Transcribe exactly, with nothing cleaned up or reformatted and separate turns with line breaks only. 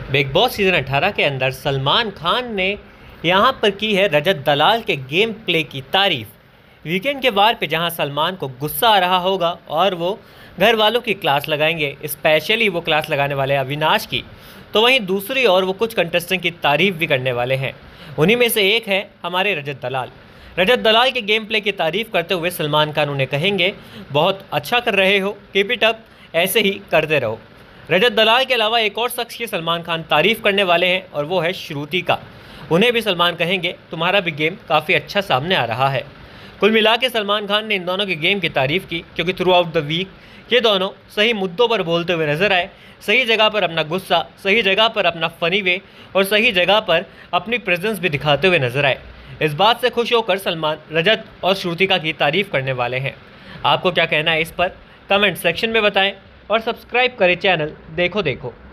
Big boss season अठारह के अंदर सलमान खान ने यहाँ पर की है रजत दलाल के गेम प्ले की तारीफ। वीकेंड के वार पे जहाँ सलमान को गुस्सा आ रहा होगा और वो घर वालों की क्लास लगाएंगे, स्पेशली वो क्लास लगाने वाले अविनाश की, तो वहीं दूसरी ओर वो कुछ कंटेस्टेंट की तारीफ भी करने वाले हैं। उन्हीं में से एक है हमारे रजत दलाल। रजत दलाल के गेम प्ले की तारीफ करते हुए सलमान खान उन्हें कहेंगे, बहुत अच्छा कर रहे हो, कीप इट अप, ऐसे ही करते रहो। रजत दलाल के अलावा एक और शख्स की सलमान खान तारीफ करने वाले हैं और वो है श्रुति का। उन्हें भी सलमान कहेंगे, तुम्हारा भी गेम काफ़ी अच्छा सामने आ रहा है। कुल मिला के सलमान खान ने इन दोनों के गेम की तारीफ की, क्योंकि थ्रू आउट द वीक ये दोनों सही मुद्दों पर बोलते हुए नजर आए, सही जगह पर अपना गुस्सा, सही जगह पर अपना फनी वे और सही जगह पर अपनी प्रेजेंस भी दिखाते हुए नजर आए। इस बात से खुश होकर सलमान रजत और श्रुतिका की तारीफ करने वाले हैं। आपको क्या कहना है इस पर, कमेंट सेक्शन में बताएं और सब्सक्राइब करें चैनल देखो देखो।